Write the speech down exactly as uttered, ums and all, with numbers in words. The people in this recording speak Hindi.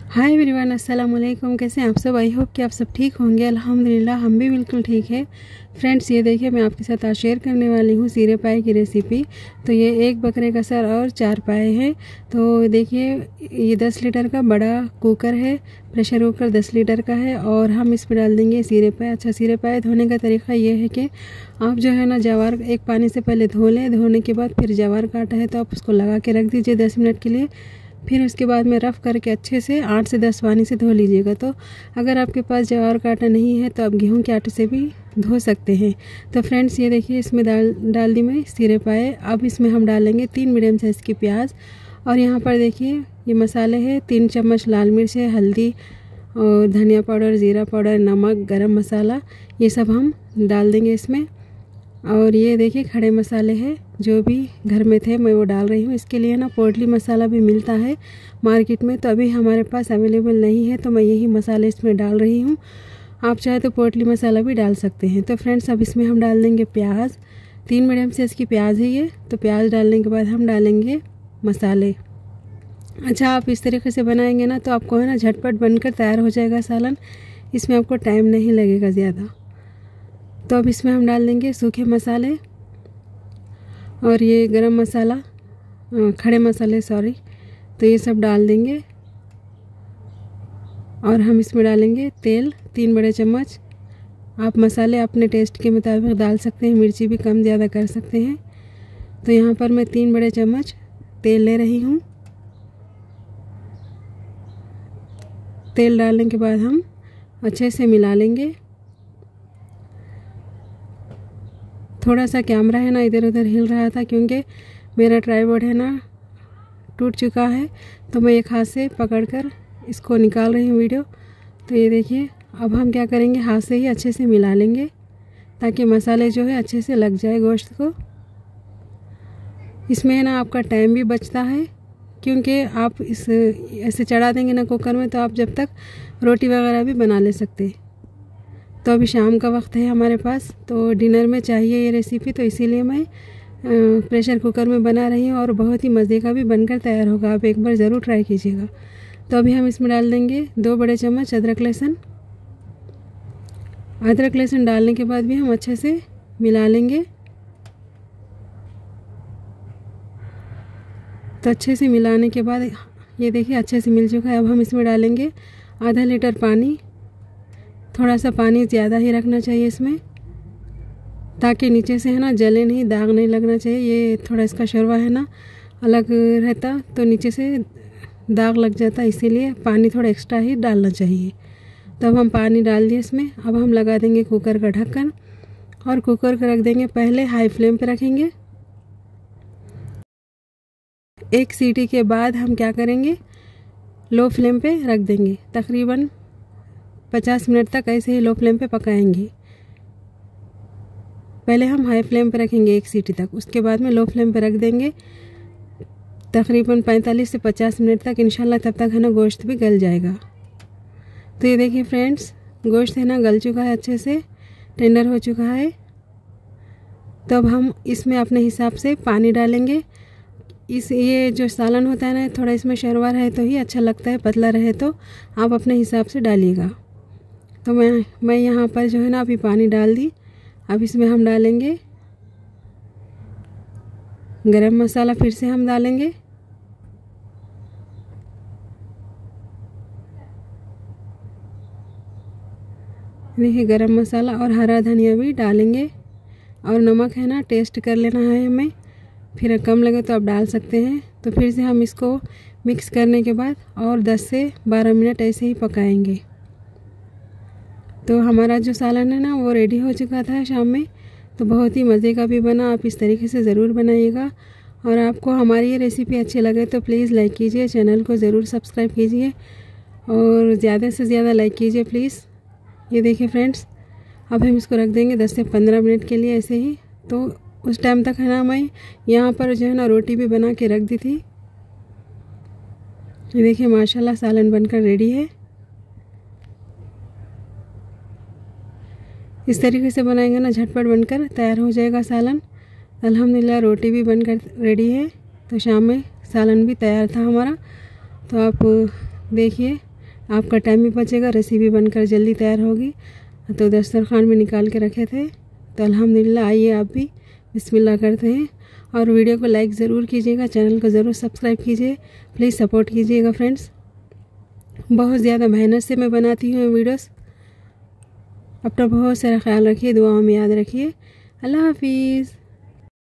हाय एवरीवन, अस्सलाम वालेकुम। कैसे हैं आप सब? आई होप कि आप सब ठीक होंगे। अल्हम्दुलिल्लाह हम भी बिल्कुल ठीक है। फ्रेंड्स, ये देखिए मैं आपके साथ आज शेयर करने वाली हूँ सीरे पाए की रेसिपी। तो ये एक बकरे का सर और चार पाए हैं। तो देखिए ये दस लीटर का बड़ा कुकर है, प्रेशर कुकर दस लीटर का है। और हम इसमें डाल देंगे सीरे पाए। अच्छा, सीरे पाए धोने का तरीका ये है कि आप जो है ना जवार एक पानी से पहले धो लें। धोने के बाद फिर जवार काटा है तो आप उसको लगा के रख दीजिए दस मिनट के लिए। फिर उसके बाद में रफ़ करके अच्छे से आठ से दस पानी से धो लीजिएगा। तो अगर आपके पास जवार का आटा नहीं है तो आप गेहूं के आटे से भी धो सकते हैं। तो फ्रेंड्स, ये देखिए इसमें डाल डाल दी मैं सीरे पाए। अब इसमें हम डालेंगे तीन मीडियम साइज़ की प्याज। और यहाँ पर देखिए ये मसाले हैं, तीन चम्मच लाल मिर्च है, हल्दी और धनिया पाउडर, ज़ीरा पाउडर, नमक, गरम मसाला, ये सब हम डाल देंगे इसमें। और ये देखिए खड़े मसाले हैं, जो भी घर में थे मैं वो डाल रही हूँ। इसके लिए ना पोटली मसाला भी मिलता है मार्केट में, तो अभी हमारे पास अवेलेबल नहीं है तो मैं यही मसाले इसमें डाल रही हूँ। आप चाहे तो पोटली मसाला भी डाल सकते हैं। तो फ्रेंड्स, अब इसमें हम डाल देंगे प्याज। तीन मीडियम साइज़ की प्याज है ये। तो प्याज डालने के बाद हम डालेंगे मसाले। अच्छा, आप इस तरीके से बनाएंगे ना तो आपको है ना झटपट बनकर तैयार हो जाएगा सालन। इसमें आपको टाइम नहीं लगेगा ज़्यादा। तो अब इसमें हम डाल देंगे सूखे मसाले और ये गरम मसाला, खड़े मसाले सॉरी, तो ये सब डाल देंगे। और हम इसमें डालेंगे तेल, तीन बड़े चम्मच। आप मसाले अपने टेस्ट के मुताबिक डाल सकते हैं, मिर्ची भी कम ज़्यादा कर सकते हैं। तो यहाँ पर मैं तीन बड़े चम्मच तेल ले रही हूँ। तेल डालने के बाद हम अच्छे से मिला लेंगे। थोड़ा सा कैमरा है ना इधर उधर हिल रहा था क्योंकि मेरा ट्राइपॉड है ना टूट चुका है, तो मैं एक हाथ से पकड़कर इसको निकाल रही हूँ वीडियो। तो ये देखिए अब हम क्या करेंगे, हाथ से ही अच्छे से मिला लेंगे ताकि मसाले जो है अच्छे से लग जाए गोश्त को। इसमें ना आपका टाइम भी बचता है क्योंकि आप इस ऐसे चढ़ा देंगे ना कुकर में तो आप जब तक रोटी वगैरह भी बना ले सकते। तो अभी शाम का वक्त है हमारे पास, तो डिनर में चाहिए ये रेसिपी, तो इसीलिए मैं प्रेशर कुकर में बना रही हूँ और बहुत ही मज़े का भी बनकर तैयार होगा। आप एक बार ज़रूर ट्राई कीजिएगा। तो अभी हम इसमें डाल देंगे दो बड़े चम्मच अदरक लहसुन। अदरक लहसुन डालने के बाद भी हम अच्छे से मिला लेंगे। तो अच्छे से मिलाने के बाद ये देखिए अच्छे से मिल चुका है। अब हम इसमें डालेंगे आधा लीटर पानी। थोड़ा सा पानी ज़्यादा ही रखना चाहिए इसमें ताकि नीचे से है ना जले नहीं, दाग नहीं लगना चाहिए। ये थोड़ा इसका शोरबा है ना अलग रहता तो नीचे से दाग लग जाता, इसीलिए पानी थोड़ा एक्स्ट्रा ही डालना चाहिए। तो अब हम पानी डाल दिए इसमें। अब हम लगा देंगे कुकर का ढक्कन और कुकर को रख देंगे, पहले हाई फ्लेम पे रखेंगे। एक सीटी के बाद हम क्या करेंगे, लो फ्लेम पे रख देंगे। तकरीबन पचास मिनट तक ऐसे ही लो फ्लेम पे पकाएंगे। पहले हम हाई फ्लेम पे रखेंगे एक सीटी तक, उसके बाद में लो फ्लेम पे रख देंगे तकरीबन पैंतालीस से पचास मिनट तक। इंशाल्लाह तब तक है ना गोश्त भी गल जाएगा। तो ये देखिए फ्रेंड्स, गोश्त है ना गल चुका है, अच्छे से टेंडर हो चुका है। तो अब हम इसमें अपने हिसाब से पानी डालेंगे। इस ये जो सालन होता है ना थोड़ा इसमें शोरबा रहे तो ही अच्छा लगता है, पतला रहे तो आप अपने हिसाब से डालिएगा। तो मैं मैं यहाँ पर जो है ना अभी पानी डाल दी। अब इसमें हम डालेंगे गरम मसाला, फिर से हम डालेंगे। देखिए गरम मसाला और हरा धनिया भी डालेंगे। और नमक है ना टेस्ट कर लेना है हमें, फिर कम लगे तो आप डाल सकते हैं। तो फिर से हम इसको मिक्स करने के बाद और दस से बारह मिनट ऐसे ही पकाएंगे। तो हमारा जो सालन है ना वो रेडी हो चुका था शाम में, तो बहुत ही मज़े का भी बना। आप इस तरीके से ज़रूर बनाइएगा। और आपको हमारी ये रेसिपी अच्छी लगे तो प्लीज़ लाइक कीजिए, चैनल को ज़रूर सब्सक्राइब कीजिए और ज़्यादा से ज़्यादा लाइक कीजिए प्लीज़। ये देखिए फ्रेंड्स, अब हम इसको रख देंगे दस से पंद्रह मिनट के लिए ऐसे ही। तो उस टाइम तक है ना मैं यहाँ पर जो है ना रोटी भी बना के रख दी थी। ये देखिए माशाल्लाह सालन बनकर रेडी है। इस तरीके से बनाएंगे ना झटपट बनकर तैयार हो जाएगा सालन। अल्हम्दुलिल्लाह रोटी भी बनकर रेडी है। तो शाम में सालन भी तैयार था हमारा। तो आप देखिए आपका टाइम भी बचेगा, रेसिपी बनकर जल्दी तैयार होगी। तो दस्तरखान में निकाल के रखे थे। तो अल्हम्दुलिल्लाह आइए आप भी बिस्मिल्लाह करते हैं। और वीडियो को लाइक ज़रूर कीजिएगा, चैनल को ज़रूर सब्सक्राइब कीजिए, प्लीज़ सपोर्ट कीजिएगा फ्रेंड्स। बहुत ज़्यादा मेहनत से मैं बनाती हूँ वीडियोस। अपना बहुत सारा ख्याल रखिए, दुआओं में याद रखिए। अल्लाह हाफिज़।